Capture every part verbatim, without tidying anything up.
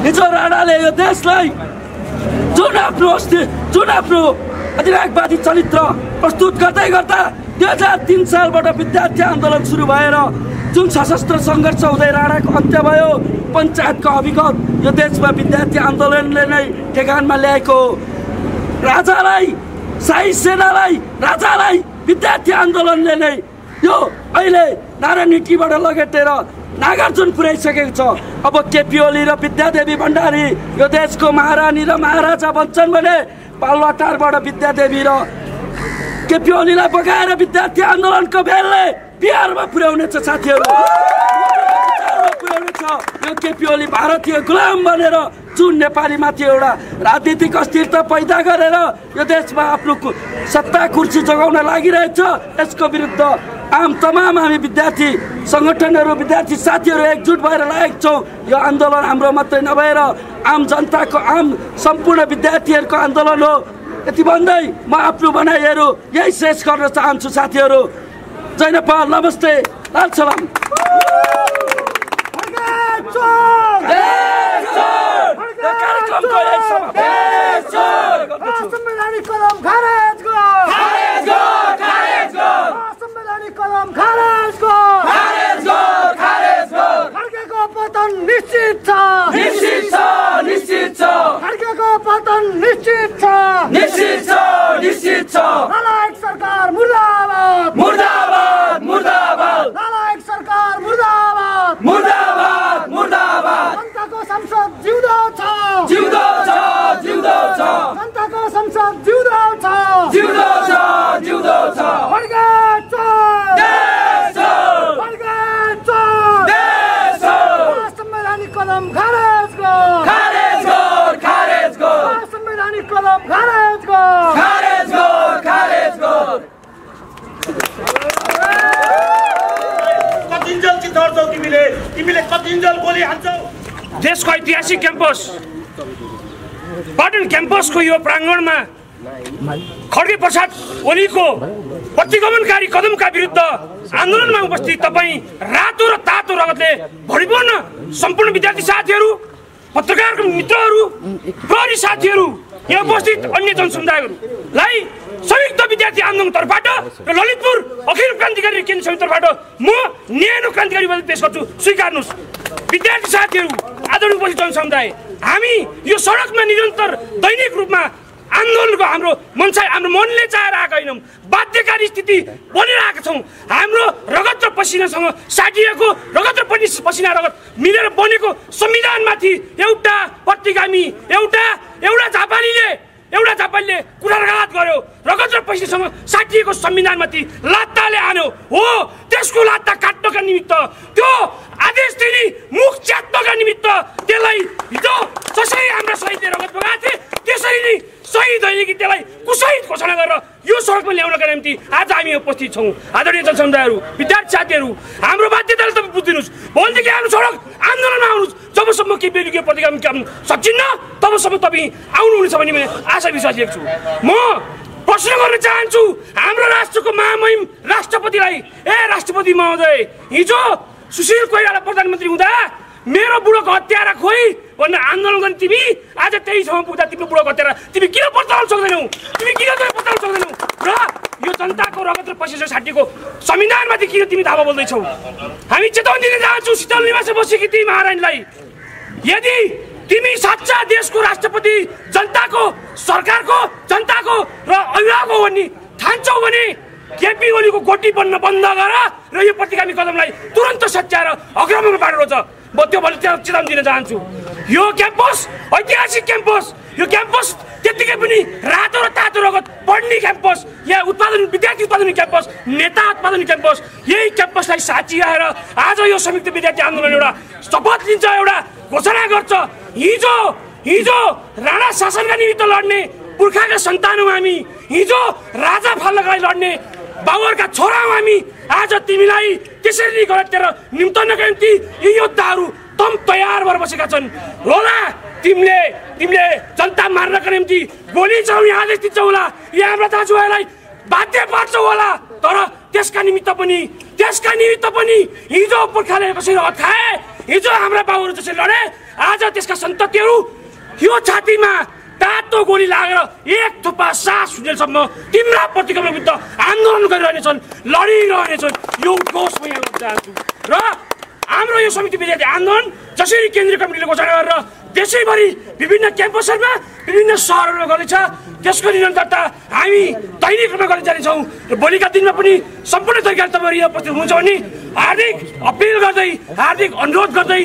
हिजो राणाले यो देशलाई जुन आफ्नो जुन आफ्नो अधिरागवादी चरित्र प्रस्तुत गर्दै गर्दा दुई हजार तीन सालबाट विद्यार्थी आन्दोलन सुरु भएर जुन सशस्त्र सङ्घर्ष हुँदै राणाको अन्त्य भयो, पञ्चायतको अभिगत यो देशमा विद्यार्थी आन्दोलनले नै ठेगानमा ल्याएको हो। राजालाई, शाही सेनालाई, राजालाई विद्यार्थी आन्दोलनले नै यो अहिले नारायणहिटीबाट लगेटेर नागार्जुन पुर्याइसकेको छ। अब केपी ओली र विद्यादेवी भण्डारी यो देशको महारानी र महाराजा बन्छन् भने पालवाटारबाट विद्यादेवी र केपी ओलीलाई बगाएर विद्यार्थी आन्दोलनको भेलले बिहारमा पुर्याउने छ साथीहरू, पुर्याउने छ। यो केपी ओली भारतीय गुलाम बनेर जुन नेपालीमाथि एउटा राजनीतिक अस्थिरता पैदा गरेर यो देशमा आफ्नो सत्ता कुर्सी जगाउन लागिरहेछ, यसको विरुद्ध आम तमाम हामी विद्यार्थी सङ्गठनहरू, विद्यार्थी साथीहरू एकजुट भएर लागेका छौँ। यो आन्दोलन हाम्रो मात्रै नभएर आम जनताको, आम सम्पूर्ण विद्यार्थीहरूको आन्दोलन हो। यति भन्दै म आफ्नो भनाइहरू यही शेष गर्न चाहन्छु साथीहरू। जय नेपाल, नमस्ते, लाल सलाम। निश्चित छ, निश्चित छ, निश्चित छ, खड्गेको पतन निश्चित छ, निश्चित छ, निश्चित छ। नालायक सरकार मुर्दाबाद, मुर्दाबाद, मुर्दाबाद। नालायक सरकार मुर्दाबाद, मुर्दाबाद, मुर्दाबाद। जनताको संसद जिउँदो छ, जिउँदो छ, जिउँदो छ। जनताको संसद जिउँदो छ, जिउँदो छ, जिउँदो छ। खड्गे चोर, देश चोर, खड्गे चोर, देश चोर। संवैधानिक कदम खारेज गर, खारेज गर, खारेज गर। संवैधानिक कदम खारेज गर, खारेज गर, खारेज गर। कतिन्जेल चिताउँछौ तिमीले, तिमीले कतिन्जेल गोली हान्छौ। देशको ऐतिहासिक क्याम्पस पाटन क्याम्पसको यो प्राङ्गणमा खड्गे प्रसाद ओलीको प्रतिगमनकारी कदमका विरुद्ध आन्दोलनमा उपस्थित तपाईँ रातो र तातो रगतले भरिपूर्ण सम्पूर्ण विद्यार्थी साथीहरू, पत्रकारको मित्रहरू, प्रहरी साथीहरू, यहाँ उपस्थित अन्य जनसमुदायहरूलाई संयुक्त विद्यार्थी आन्दोलनतर्फबाट र ललितपुर अखिल क्रान्तिकारी केन्द्र समितितर्फबाट म न्यानो क्रान्तिकारी पेश गर्छु, स्वीकार्नुहोस्। विद्यार्थी साथीहरू, आदरणीय उपस्थित जनसमुदाय, हामी यो सडकमा निरन्तर दैनिक रूपमा आन्दोलनको हाम्रो मनसा हाम्रो मनले चाहेर आएका होइनौँ, बाध्यकारी स्थिति बनिरहेका छौँ। हाम्रो रगत र पसिनासँग साटिएको रगत र पसिना रगत मिलेर बनेको संविधानमाथि एउटा प्रतिगामी एउटा एउटा झापालीले एउटा झापालीले कुठारघात गर्यो, रगत र पसिनासँग साटिएको संविधानमाथि लात्ताले हान्यो हो। त्यसको लात्ता काट्नका निमित्त, त्यो आदेश दिने मुख च्यात्नका निमित्त त्यसलाई हिजो जसरी हाम्रा शहीदले रगत बगाएको थिए त्यसरी नै शहीद होइन कि त्यसलाई कुशहीद घोषणा गरेर यो सडकमा ल्याउनका निम्ति आज हामी उपस्थित छौँ। आदरणीय जनसमुदायहरू, विद्यार्थी साथीहरू, हाम्रो बाध्यताले तपाईँ बुझिदिनुहोस्। भनेदेखि हाम्रो सडक आन्दोलनमा आउनुहोस्। जबसम्म के बेलुकी प्रतिगामी काम सकिन्न तबसम्म तपाईँ आउनुहुनेछ भन्ने मैले आशा विश्वास लिएको छु। म प्रश्न गर्न चाहन्छु हाम्रो राष्ट्रको महामहिम राष्ट्रपतिलाई, ए राष्ट्रपति महोदय, हिजो सुशील कोइराला प्रधानमन्त्री हुँदा मेरो बुढोको हत्यारा खोइ भनेर आन्दोलन गर्ने तिमी आज त्यही ठाउँमा पुग्दा तिम्रो बुढोको हत्यारा तिमी किन पत्ताउन सक्दैनौ? तिमी किन पत्ताउन सक्दैनौ? र यो जनताको रगत र पसिना छाटिएको संविधानमाथि किन तिमी धावा बोल्दैछौ? हामी चेतावनी दिन चाहन्छौँ शीतल निवासमा बसेकी तिमी महारानीलाई, यदि तिमी साच्चा देशको राष्ट्रपति, जनताको सरकारको जनताको र अभिभावक हो भन्ने ठान्छौ भने केपी ओलीको गोटी बन्न बन्द गर र यो प्रतिगामी कदमलाई तुरन्त सच्याएर अग्रममा पारेर छ। म त्यो भने चेतावनी दिन चाहन्छु। यो क्याम्पस ऐतिहासिक क्याम्पस, यो क्याम्पस त्यतिकै पनि रातो र तातो रगत पढ्ने क्याम्पस, यहाँ उत्पादन विद्यार्थी उत्पादन क्याम्पस, नेता उत्पादन क्याम्पस, यही क्याम्पसलाई साचिरहेर आज यो संयुक्त विद्यार्थी आन्दोलन एउटा शपथ लिन्छ, एउटा घोषणा गर्छ। हिजो हिजो राणा शासनका निमित्त लड्ने पुर्खाका सन्तान हौँ हामी, हिजो राजा फाल्नका लागि लड्ने बाबुहरूका छोरा हौँ हामी। आज तिमीलाई त्यसरी गलतेर निम्तनका निम्ति यी योद्धाहरू तम तयार भएर बसेका छन्। होला तिमीले तिमीले जनता मार्नका निम्ति गोली चलाउने आदेश दिन्छौ होला, यहाँ हाम्रा दाजुभाइलाई बाध्य पार्छौ होला, तर त्यसका निमित्त पनि त्यसका निमित्त पनि हिजो पुर्खाले कसरी रगत खाए, हिजो हाम्रा बाबुहरू जसरी लडे आज त्यसका सन्ततिहरू यो छातीमा तातो गोली लागेर एक थोपा सास सुनेसम्म तिम्रा प्रतिक्रमण विरुद्ध आन्दोलन गरिरहनेछन् लडिरहनेछन् यो उद्घोष म यहाँ चाहन्छु र हाम्रो यो समिति विद्यार्थी आन्दोलन जसरी केन्द्रीय कमिटीले घोषणा गरेर देशैभरि विभिन्न क्याम्पसहरूमा विभिन्न सहरहरूमा गर्नेछ त्यसको निरन्तरता हामी दैनिक रूपमा गर्न जानेछौँ र भोलिका दिनमा पनि सम्पूर्ण तरिकाले तपाईँहरू यहाँ उपस्थित हुनुहुन्छ भने हार्दिक अपिल गर्दै हार्दिक अनुरोध गर्दै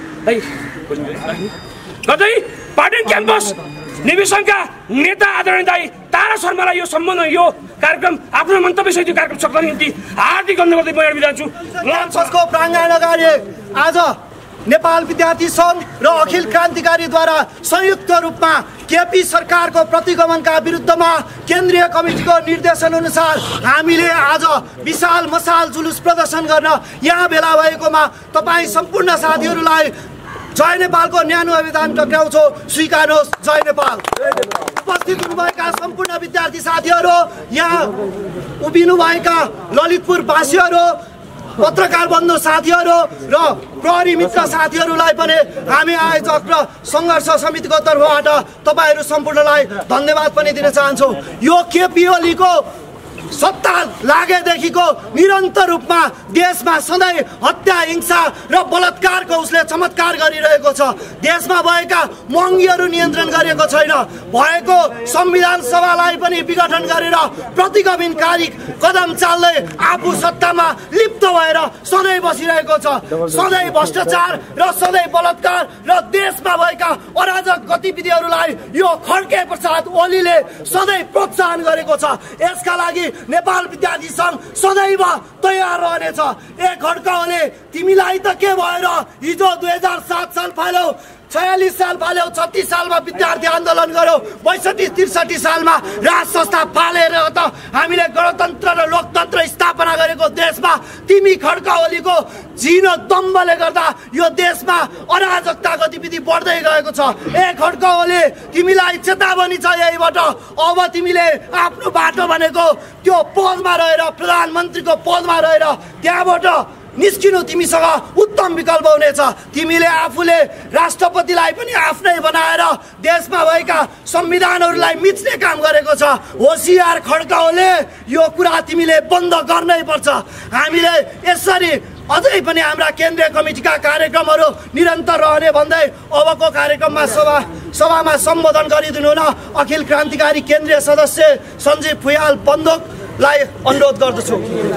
गर्दै पाटन क्याम्पस निवेशनका नेता आदरणीय दाई तारा शर्मालाई यो सम्बन्ध यो कार्यक्रम आफ्नो मन्तव्यसहित यो कार्यक्रम सक्नको निम्ति हार्दिक अनुरोध गर्दै म बिदा छु। क्याम्पसको प्राङ्गण अगाडि आज नेपाल विद्यार्थी सङ्घ र अखिल क्रान्तिकारीद्वारा संयुक्त रूपमा केपी सरकारको प्रतिगमनका विरुद्धमा केन्द्रीय कमिटीको निर्देशन अनुसार हामीले आज विशाल मसाल जुलुस प्रदर्शन गर्न यहाँ भेला भएकोमा तपाईँ सम्पूर्ण साथीहरूलाई जय नेपालको न्यानो आवेदन टक्राउँछौ स्वीकार्नुहोस्। जय नेपाल। उपस्थित हुनुभएका सम्पूर्ण विद्यार्थी साथीहरू, यहाँ उभिनुभएका ललितपुरवासीहरू, पत्रकार बन्धु साथीहरू र प्रहरी मित्र साथीहरूलाई पनि हामी आयोजक र सङ्घर्ष समितिको तर्फबाट तपाईँहरू सम्पूर्णलाई धन्यवाद पनि दिन चाहन्छौँ। यो केपी ओलीको सत्ता लागेदेखिको निरन्तर रूपमा देशमा सधैँ हत्या हिंसा र बलात्कारको उसले चमत्कार गरिरहेको छ। देशमा भएका महँगीहरू नियन्त्रण गरेको छैन, भएको संविधान सभालाई पनि विघटन गरेर प्रतिगमनकारी कदम चाल्दै आफू सत्तामा लिप्त भएर सधैँ बसिरहेको छ। सधैँ भ्रष्टाचार र सधैँ बलात्कार र देशमा भएका अराजक गतिविधिहरूलाई यो खड्के प्रसाद ओलीले सधैँ प्रोत्साहन गरेको छ। यसका लागि नेपाल विद्यार्थी सङ्घ सदैव तयार रहनेछ। ए खड्काउने तिमीलाई त के भएर हिजो दुई हजार सात साल फाल्यौ, छयालिस साल फाल्यौ, छत्तिस सालमा विद्यार्थी आन्दोलन गर्यो, बैसठी त्रिसठी सालमा राज संस्था फालेर त हामीले गणतन्त्र र लोकतन्त्र स्थापना गरेको देशमा तिमी खड्का ओलीको झिनो दम्बले गर्दा यो देशमा अराजकता गतिविधि बढ्दै गएको छ। ए खड्का ओली तिमीलाई चेतावनी छ यहीबाट, अब तिमीले आफ्नो बाटो भनेको त्यो पदमा रहेर प्रधानमन्त्रीको पदमा रहेर त्यहाँबाट निस्किनु तिमीसँग उत्तम विकल्प हुनेछ। तिमीले आफूले राष्ट्रपतिलाई पनि आफ्नै बनाएर देशमा भएका संविधानहरूलाई मिच्ने काम गरेको छ। होसियार खड्काओले यो कुरा तिमीले बन्द गर्नै पर्छ। हामीले यसरी अझै पनि हाम्रा केन्द्रीय कमिटीका कार्यक्रमहरू निरन्तर रहने भन्दै अबको कार्यक्रममा सभा सभामा सम्बोधन गरिदिनु न अखिल क्रान्तिकारी केन्द्रीय सदस्य सञ्जीव फुयाल बन्दोकलाई अनुरोध गर्दछु।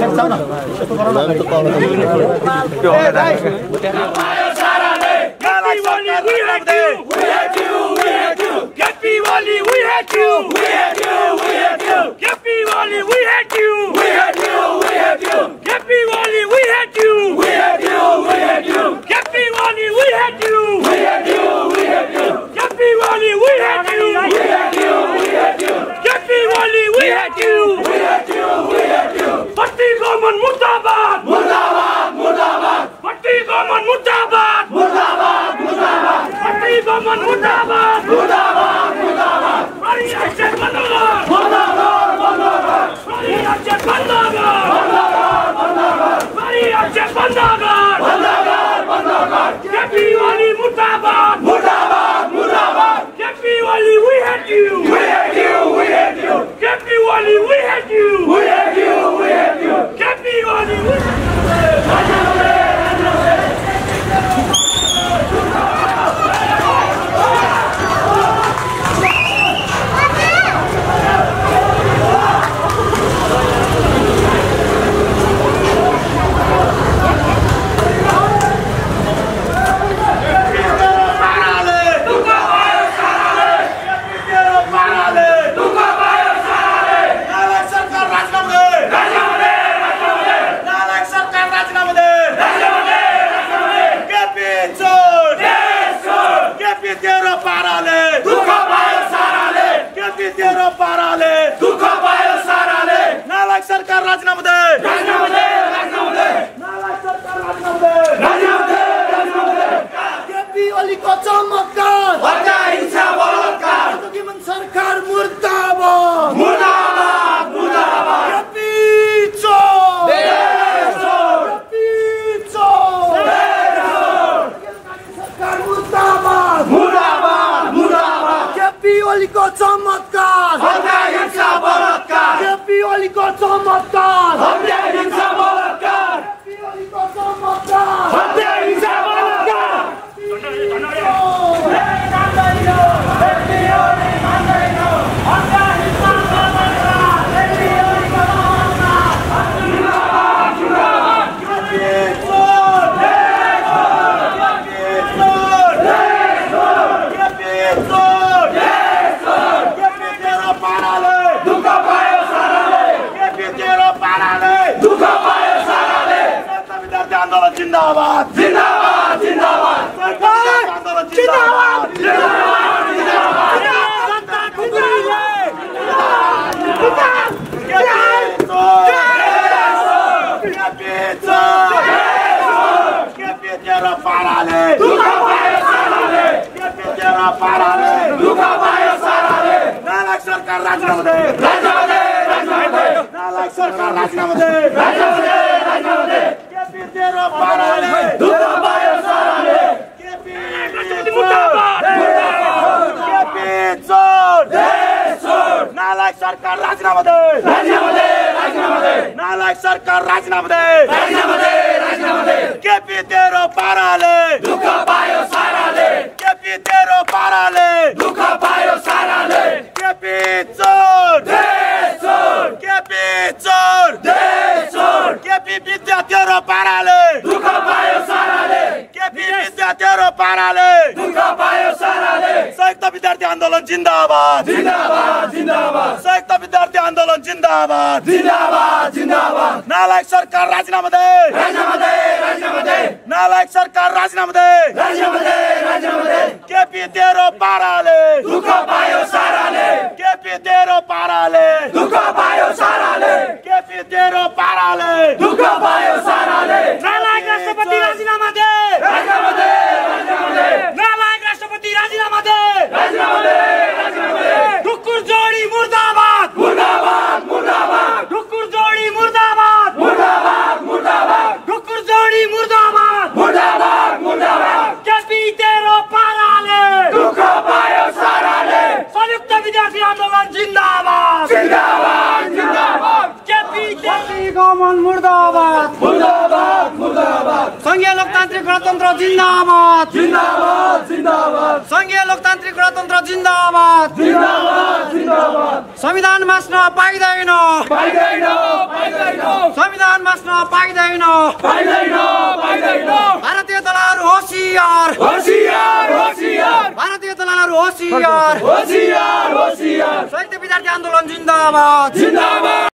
प्रतिगमन मुर्दाबाद मुर्दाबाद मुर्दाबाद प्रतिगमन मुर्दाबाद मुर्दाबाद मुर्दाबाद प्रतिगमन मुर्दाबाद मुर्दाबाद मुर्दाबाद बड़ी अच्छे बंदोबस्त मुर्दाबाद मुर्दाबाद बड़ी अच्छे बंदोबस्त मुर्दाबाद मुर्दाबाद बड़ी अच्छे बंदोबस्त मुर्दाबाद मुर्दाबाद केपी वाली मुर्दाबाद मुर्दाबाद मुर्दाबाद केपी वाली we hate you we hate you we hate you KP वाली we hate you we hate you we hate you KP वाली we hate you ओलीको चमत्कार हत्या हिंसा बलात्कार केपी ओलीको चमत्कार हत्या हिंसा बलात्कार केपी ओलीको चमत्कार हत्या हिंसा बलात्कार जिंदाबाद जिंदाबाद जिंदाबाद जिंदाबाद जिंदाबाद सरकार राजीनामा दे राजीनामा दे राजीनामा दे नालायक सरकार राजीनामा दे राजीनामा दे राजीनामा दे केपी तेरो पाराले दुःख पायो साराले केपी मुर्दाबाद केपी चोर देश छोड नालायक सरकार राजीनामा दे राजीनामा दे राजीनामा दे नालायक सरकार राजीनामा दे राजीनामा दे राजीनामा दे केपी तेरो पाराले दुःख पायो साराले केपी तेरो पाराले दुःख पायो साराले केपी चोर देश छोड केपी चोर देश छोड केपी विद्या तेरो पाराले दुःख पायो साराले केपी विद्या तेरो पाराले दुःख पायो साराले संयुक्त विद्यार्थी आन्दोलन जिन्दाबाद जिंदाबाद जिंदाबाद संयुक्त विद्यार्थी आन्दोलन जिन्दाबाद जिंदाबाद जिंदाबाद नालायक सरकार राजीनामा दे राजीनामा दे राजीनामा दे नालायक सरकार राजीनामा दे राजीनामा दे राजीनामा दे केपी तेरो पाराले दुःख पायो साराले केपी तेरो पाराले दुःख पायो साराले केपी तेरो पाराले दुःख पायो साराले नालायक राष्ट्रपति राजीनामा दे राजीनामा दे राजीनामा दे नालायक राष्ट्रपति राजीनामा दे राजीनामा दे राजीनामा दे ढुक्कुर जोडी मुर्दाबाद मुर्दाबाद मुर्दाबाद ढुक्कुर जोडी मुर्दाबाद मुर्दाबाद मुर्दाबाद ढुक्कुर जोडी मुर्दाबाद मुर्दाबाद मुर्दाबाद केपी तेरो पाराले दुःख पायो साराले संयुक्त विद्यार्थी आन्दोलन जिन्दाबाद जिंदाबाद जिंदाबाद केपी केपी गमन मुर्दाबाद मुर्दाबाद मुर्दाबाद संघीय लोकतान्त्रिक गणतन्त्र जिन्दाबाद जिंदाबाद जिंदाबाद संघीय लोकतान्त्रिक गणतन्त्र जिन्दाबाद जिंदाबाद जिंदाबाद संविधान मास्न पाइँदैन पाइँदैन पाइँदैन संविधान मास्न पाइँदैन पाइँदैन पाइँदैन भारतीय दलहरू होसियार होशियार होशियार भारतीय दलहरू होसियार होशियार होशियार संयुक्त विद्यार्थी आन्दोलन जिन्दाबाद जिंदाबाद